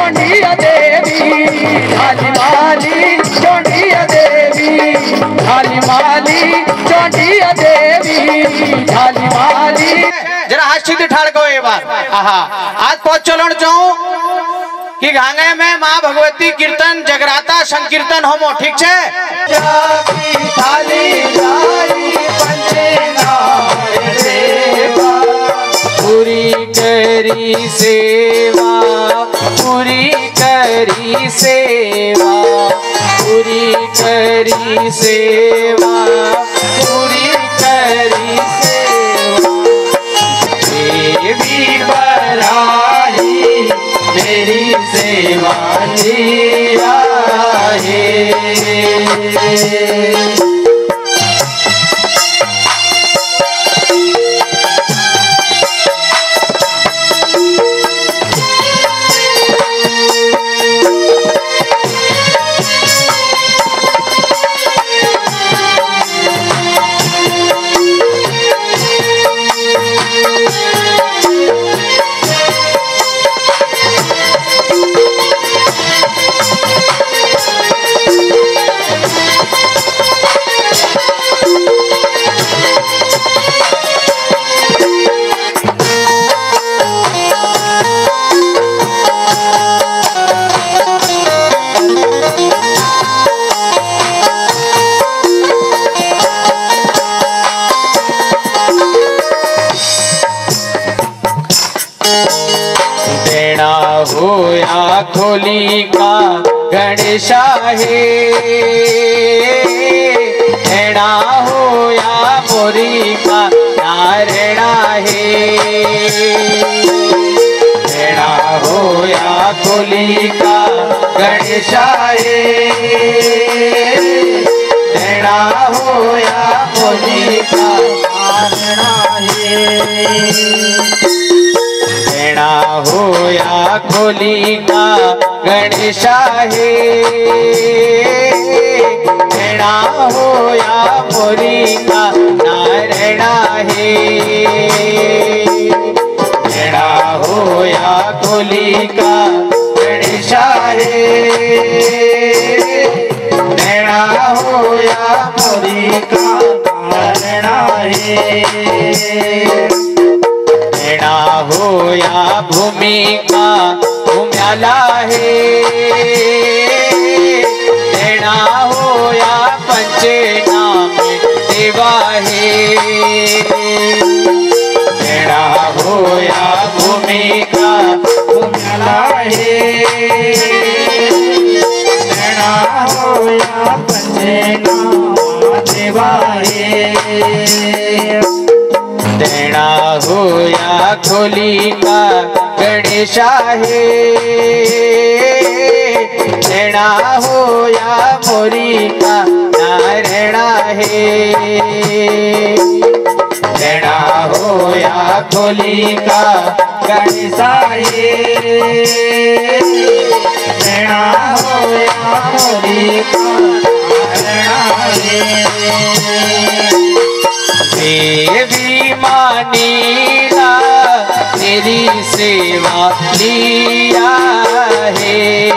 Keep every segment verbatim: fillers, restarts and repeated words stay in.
चौंडिया देवी, झाली माली चौंडिया देवी, झाली माली चौंडिया देवी, झाली माली। जरा हाथ सीधे ठाड़ को एक बार। आहा आज पहुंच चलो चाहूं कि घांगे में माँ भगवती कीर्तन जगराता संकीर्तन होमो, ठीक है। पूरी करी सेवा, पूरी करी सेवा, पूरी करी सेवा, पूरी करी सेवा। देवी बराही मेरी सेवा लिया है। होया खोली का गणेशा है, हेड़ा होया मोरी का नारायणा है। हेड़ा होया खोली का गणेशा है, हेड़ा होया मोरी का नारायणा है। हेड़ा होया खोली का गणेशा है, हेड़ा होया मोरी का नारायणा है। हेड़ा होया खोली का गणेशा है, हेड़ा होया मोरी का नारायणा है। हेड़ा होया भूमि का भूम्याला है, हेड़ा होया पंचे नाम देवा है। हेड़ा होया भूमि का भूम्याला है, हेड़ा होया पंचे नाम देवा है। हेड़ा होया खोली का गणेशा है, हेड़ा होया मोरी का नारायणा है। हेड़ा होया खोली का गणेशा है, हेड़ा होया मोरी का नारायणा है। देवी मानीला तेरी सेवा लिया है,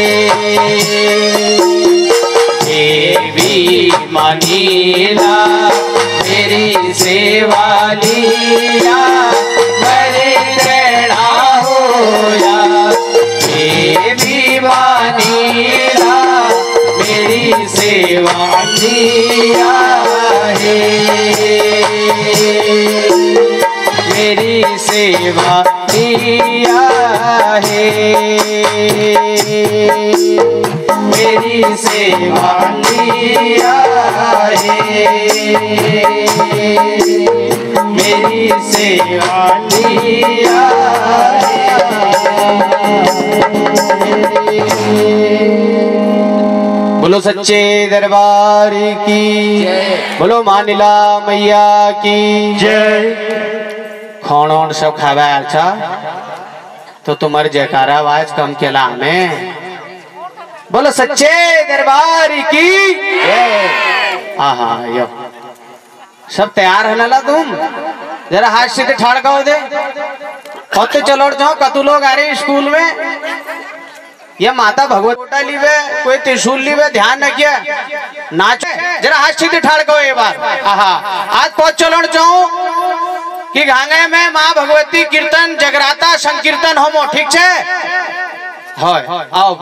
देवी मानीला तेरी सेवा लिया, बड़े रहना होया। देवी मानीला मेरी सेवा लिया है, मेरी सेवा लिया है, मेरी सेवा लिया है, मेरी सेवा लिया बोलो सच्चे दरबार की जय, बोलो मानिला मैया की जय। खाना सब खावा अच्छा तो तुम्हारे जयकारा आवाज कम केला में बोलो सच्चे दरबार की जय। आहा यो सब तैयार है ना तुम जरा हाथ से ठाड़ का दे कत चलो जाओ कतु लोग आ रहे स्कूल में ये माता भगवत कोटा लीवे कोई त्रिशूल लीवे ध्यान रखिए नाच जरा हाथ सीधे ठाड़ को एक बार आहा आज पहुंच चलन चाहूं कि घांगे में माँ भगवती कीर्तन जगराता संकीर्तन होमो ठीक है होय आओ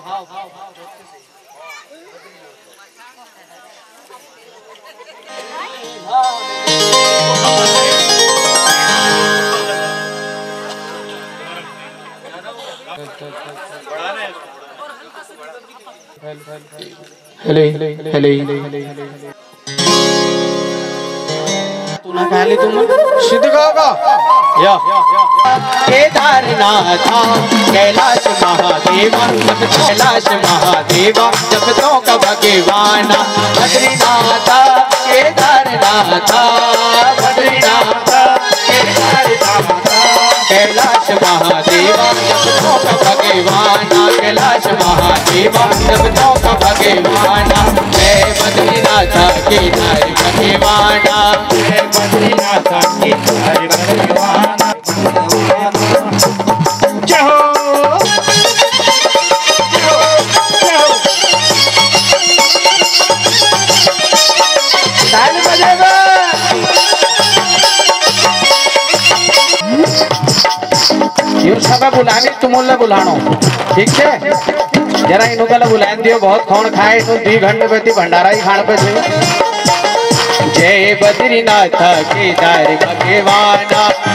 हेले हेले तू ना कहली तुम सिद्ध गाओगा या केदारनाथ कैलाश महादेव कैलाश महादेव जब तो का भगवान बद्रीनाथ केदारनाथ बद्रीनाथ केदारनाथ कैलाश महादेव जब तो का भगवान कैलाश महादेव जब तो का भगवान जय बद्रीनाथ केदार भगवान जय बद्रीनाथ केदार भगवान जय हो ताल बजेगा ये सब बुलाने तुमने बुलानो ठीक है जरा इनको कल बुला दियो बहुत कौन खाए तो दी घंटे बेती भंडारा ही खान पे थे जय बद्रीनाथ केदार भगवान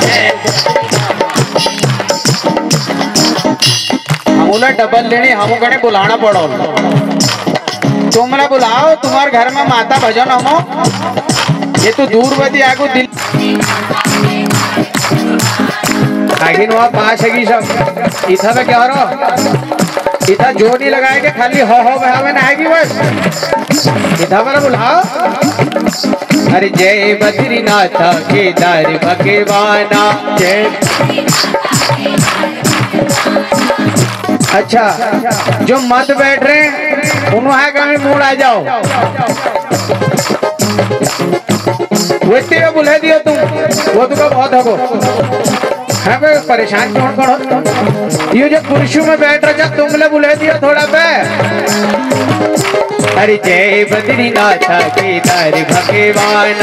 हमने डबल लेनी हम कने बुलाना पड़ो तुमने बुलाओ तुम्हारे घर में माता भजन हमो ये तो दूर बदी आगो दिल आगे वहाँ पास है सब इथा में क्या हो इथा जोड़ी लगाए के खाली हो हो बहावे ना आएगी बस इथा पर बुलाओ अरे जय बद्रीनाथ केदार भगवान जय अच्छा जो मत बैठ रहे उन्होंने कभी मूड आ जाओ वैसे में बुला दियो तुम वो तुमको बहुत हको हाँ परेशान क्यों करो ये जो कुर्सी में बैठ रहा तुमने बुला दिया थोड़ा पे अरे जय बद्रीनाथ केदार भगवान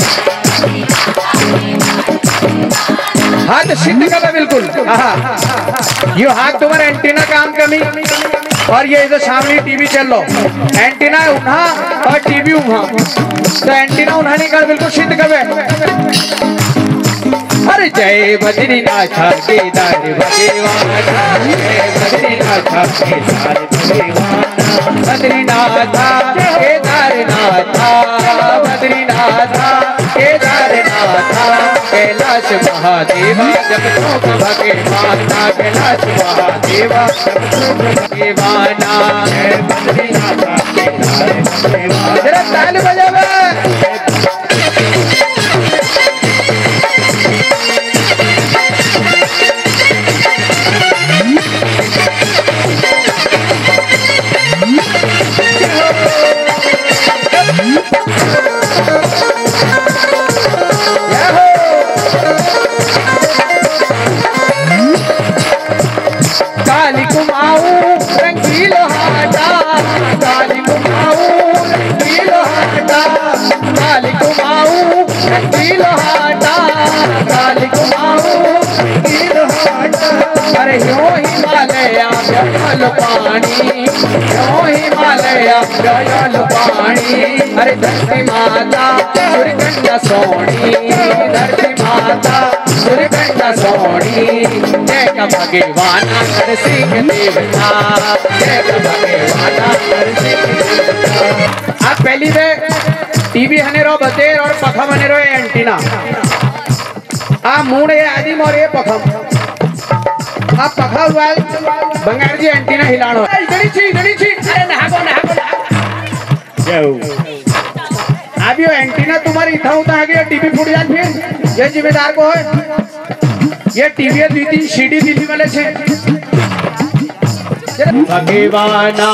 हाथ सिद्ध कर बिल्कुल ये हाथ तुम्हारा एंटीना काम कमी और ये इधर सामने टीवी चल लो एंटीना उठा और टीवी उठा तो एंटीना उठा नहीं कर बिल्कुल सिद्ध कर अरे जय बद्रीनाथ केदार भगवान जय बद्रीनाथ केदार भगवान बद्रीनाथ केदारनाथ बद्रीनाथ केदारनाथ कैलाश महादेव जब तो भगवान कैलाश महादेव जब तो भगवान जय बद्रीनाथ केदार भगवान जरा ताली बजावे काली कुमाऊ रंगीलो हाटा काली कुमाऊ रंगीलो हाटा काली कुमाऊ रंगीलो हाटा काली कुमाऊ रंगीलो हाटा अरे यो हिमालय जल पानी यो हिमालय जल पानी अरे धरती माता दुर्गंधा सोनी धरती माता दुर्गंधा सोनी जय का भगवान हर सिंह देवता जय का भगवान हर सिंह देवता आप पहली में टीवी हने रो बतेर और पखम हने रो एंटीना आ मूड ये आदिम और ये पखम आप पखा हुआ बंगाल जी एंटीना हिलानो इधरी छी इधरी छी अरे नहागो नहागो जाओ अभी वो एंटीना तुम्हारी इतना होता है कि टीवी फूट जाए फिर ये जिम्मेदार को है ये टीवी दी थी सीडी दिल्ली वाले से भगवाना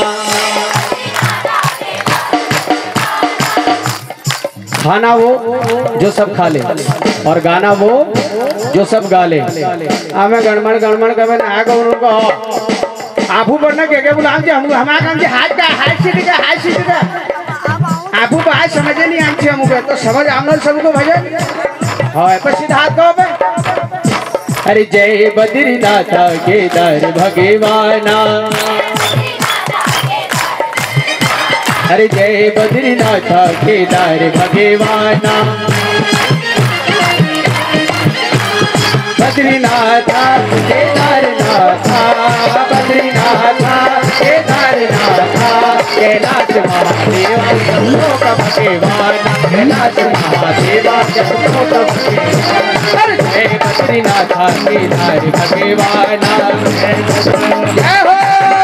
खाना वो जो सब खा ले और गाना वो जो सब गा ले हमें गणमण गणमण कमें ना को आफू बढ़ना के के बुलाम जे हम हमारा काम जे हाथ का हाथ सीट का हाथ सीट का आफू बात समझे नहीं आम छे हमको तो समझ आमल सबको भजन हां पर सीधा हाथ को पे अरे जय बद्रीनाथ केदार भगवाना अरे जय बद्रीनाथ केदार भगवाना बद्रीनाथ केदारनाथ बद्रीनाथ केदारनाथ कैलाश महादेवा सबलों का भगवान कैलाश महादेवा सबलों का भगवान अरे जय बद्रीनाथ केदार भगवान जय हो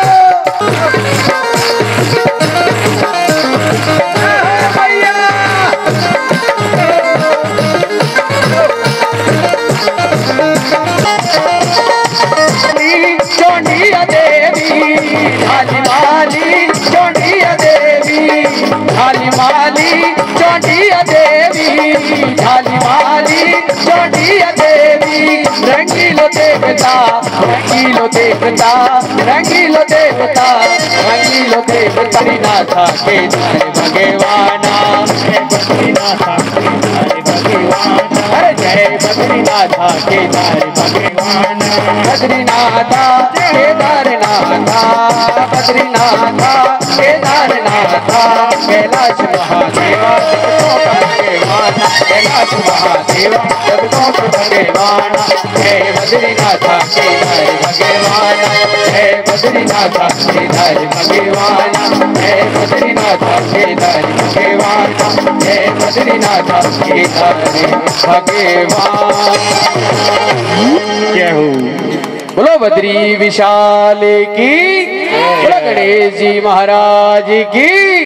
चौंडिया देवी ढाली माली चौंडिया देवी ढाली माली चौंडिया देवी ढाली माली चौंडिया देवी रंगीलो देवता रंगीलो देवता रंगीलो देवता रंगीलो देवता बद्रीनाथ केदार भगवाना बद्रीनाथ केदार भगवान अरे जय बद्रीनाथ केदार भगवान बद्रीनाथ केदारनाथ बद्रीनाथ केदारनाथ कैलाश महादेवा सबलों का भगवान कैलाश महादेवा सबलों का भगवान जय बद्रीनाथ केदार भगवान जय बद्रीनाथ केदार भगवान जय बद्रीनाथ केदार भगवान जय बद्रीनाथ केदार भगवान क्या हो बोलो बद्री विशाल की बोलो गणेश जी महाराज की।